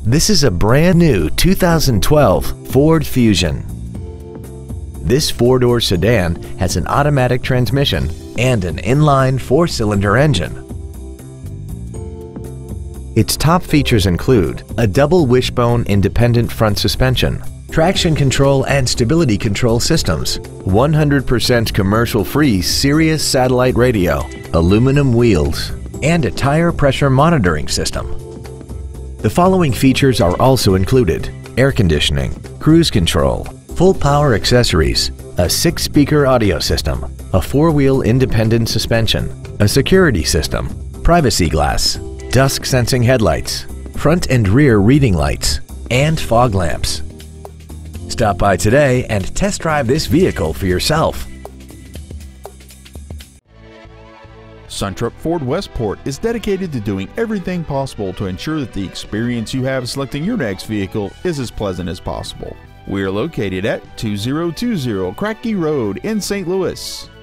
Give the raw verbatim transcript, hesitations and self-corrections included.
This is a brand new two thousand twelve Ford Fusion. This four-door sedan has an automatic transmission and an inline four-cylinder engine. Its top features include a double wishbone independent front suspension, traction control and stability control systems, one hundred percent commercial-free Sirius satellite radio, aluminum wheels, and a tire pressure monitoring system. The following features are also included: air conditioning, cruise control, full power accessories, a six-speaker audio system, a four-wheel independent suspension, a security system, privacy glass, dusk-sensing headlights, front and rear reading lights, and fog lamps. Stop by today and test drive this vehicle for yourself. Suntrup Ford Westport is dedicated to doing everything possible to ensure that the experience you have selecting your next vehicle is as pleasant as possible. We are located at two thousand twenty Crackey Road in Saint Louis.